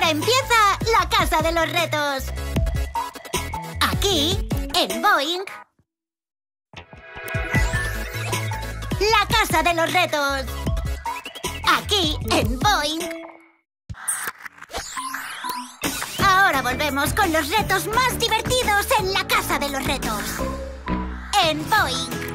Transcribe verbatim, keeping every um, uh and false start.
Ahora empieza la casa de los retos. Aquí, en Boing. La casa de los retos. Aquí, en Boing. Ahora volvemos con los retos más divertidos en la casa de los retos. En Boing.